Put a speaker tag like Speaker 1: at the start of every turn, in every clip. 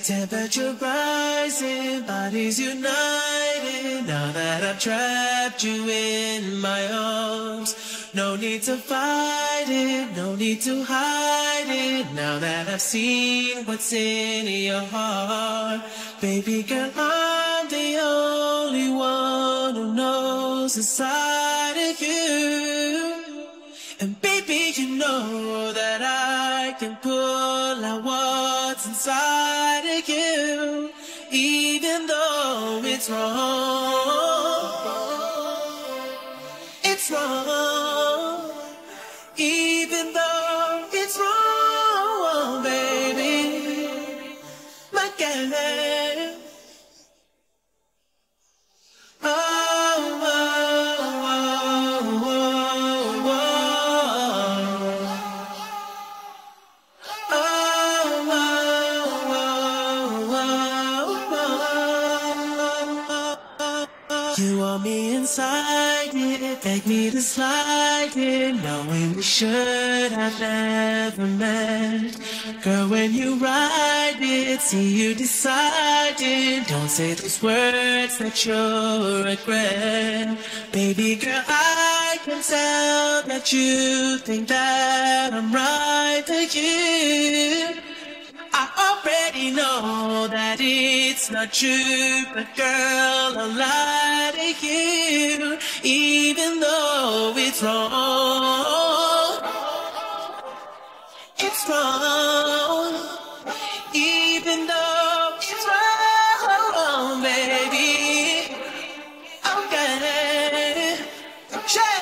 Speaker 1: Temperature rising, bodies united. Now that I've trapped you in my arms, no need to fight it, no need to hide it. Now that I've seen what's in your heart, baby girl, I'm the only one who knows inside of you. And baby, you know that I can pull out what's inside of you, even though it's wrong. It's wrong, even though it's wrong, baby, my girl. You want me inside it, beg me to slide it, knowing we should have never met. Girl, when you ride it, see you decided, don't say those words that you'll regret. Baby girl, I can tell that you think that I'm right for you. I already know that it's not true, but girl, I'll lie to you, even though it's wrong. It's wrong, even though it's wrong, baby. Okay, check.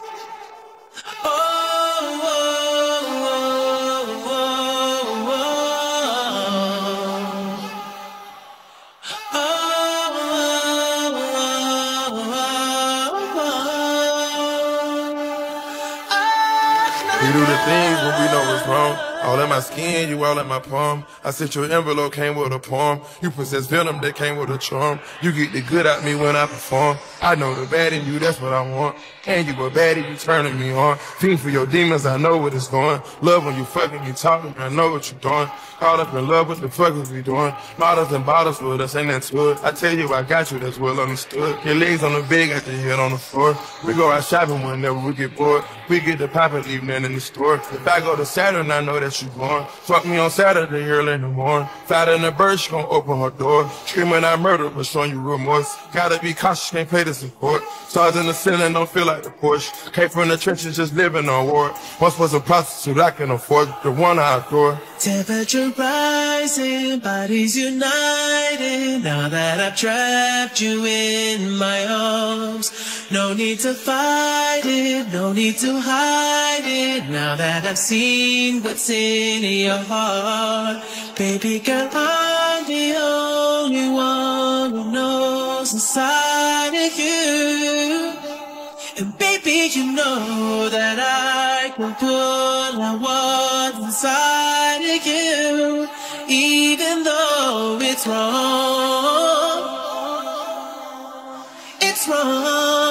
Speaker 2: We do the things when we know it's wrong. All in my skin, you all in my palm. I sent your envelope, came with a poem. You possess venom that came with a charm. You get the good out me when I perform. I know the bad in you, that's what I want. And you a baddie, you turning me on. Fiend for your demons, I know what it's going. Love when you fucking, you talking, I know what you doing. Caught up in love, what the fuck is we doing? Models and bottles with us, ain't that to it? I tell you I got you, that's well understood. Your legs on the bed, got your head on the floor. We go out shopping whenever we get bored. We get the poppin', leave nothing in the store. If I go to Saturn, I know that you born. Fuck me on Saturday, early in the morning. Fat in the bird, she gon' open her door. Screaming out murder, but showing you remorse. Gotta be cautious, can't pay the support. Stars in the ceiling, don't feel like the Porsche. Came from the trenches, just living on war. Once was a prostitute, I can afford the one I adore.
Speaker 1: Temperature rising, bodies united. Now that I've trapped you in my arms, no need to fight it, no need to hide it. Now that I've seen what's in your heart, baby girl, I'm the only one who knows inside of you. And baby, you know that I can pull out what's inside of you, even though it's wrong. It's wrong.